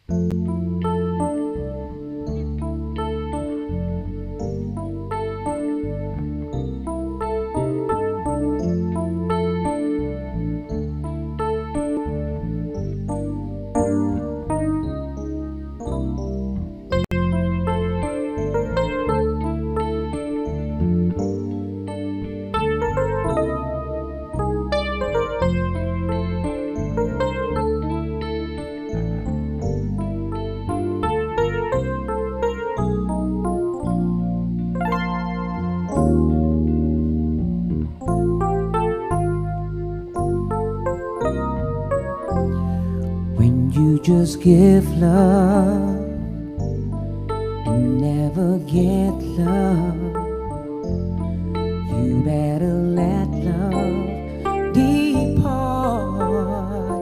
When you just give love and never get love, you better let love depart.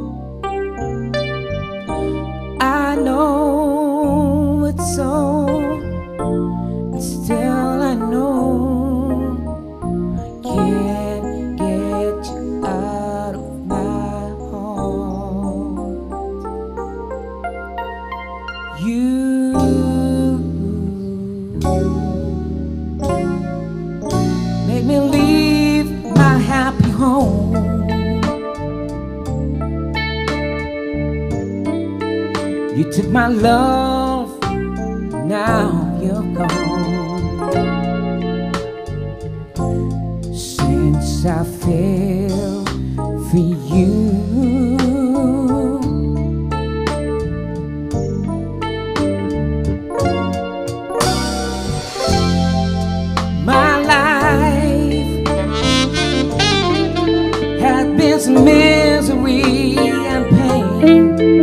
I know it's so, and still I know can't get you out of my heart. You make me leave my happy home. You took my love, now you're gone. Since I fell for you, my life has been some misery and pain.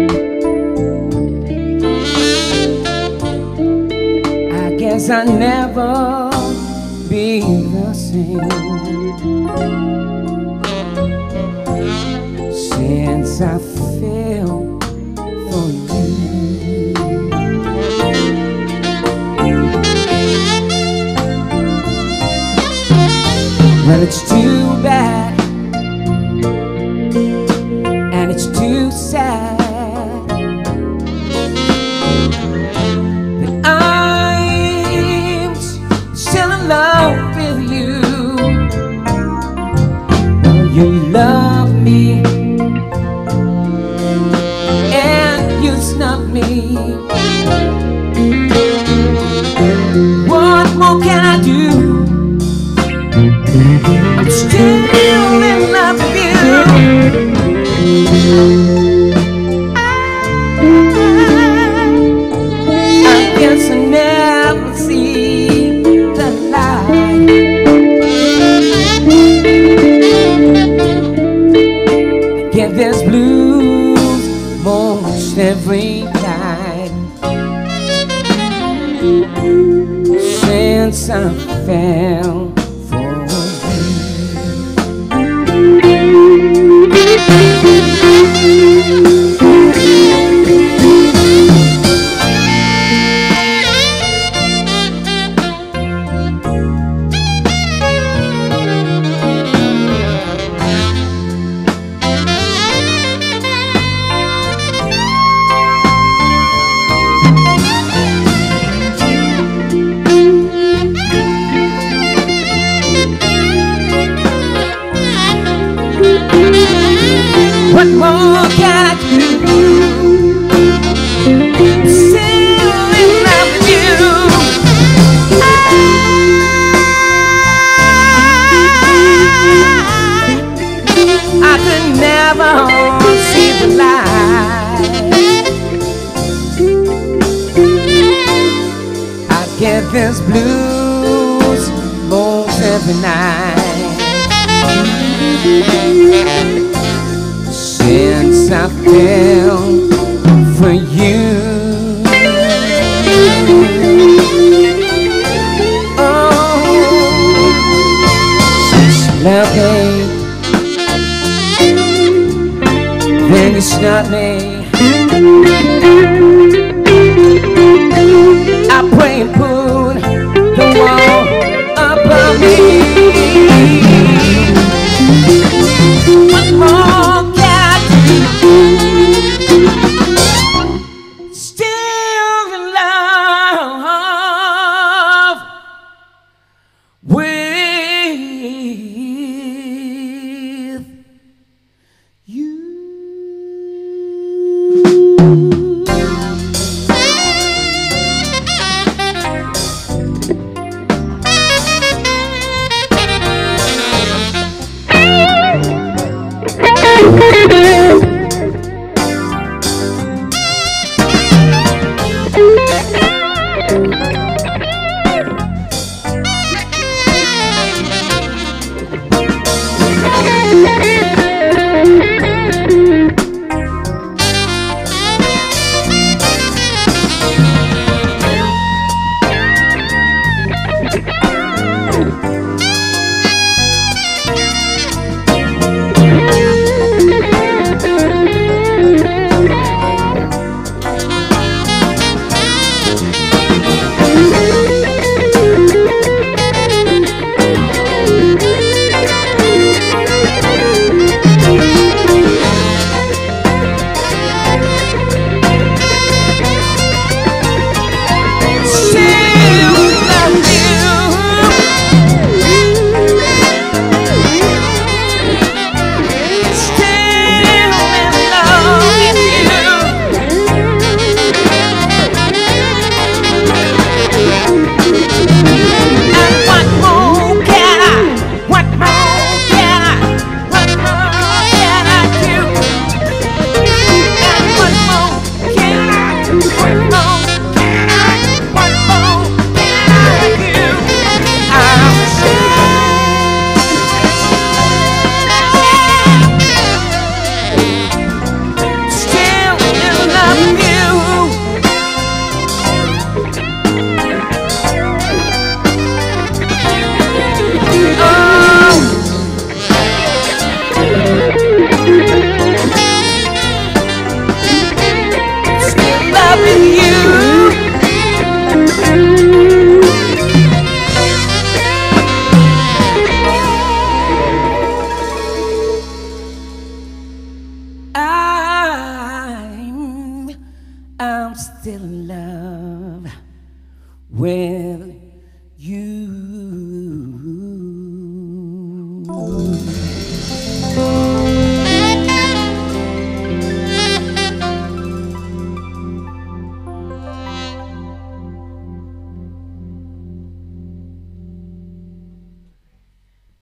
I guess I'll never be the same. Since I fell for you, well, it's too bad and it's too sad that I'm still in love with you. You love me and you snub me. What more can I do? I'm still in love with you. I guess I never see the light. I get this blues most every night. Since I fell for what more can I do? Still in love with you. I could never see the light. I get this blues most every night. Since I fell for you, oh, since you love me, then you snub me. I pray and put the wall above me. What more can I do? still in love with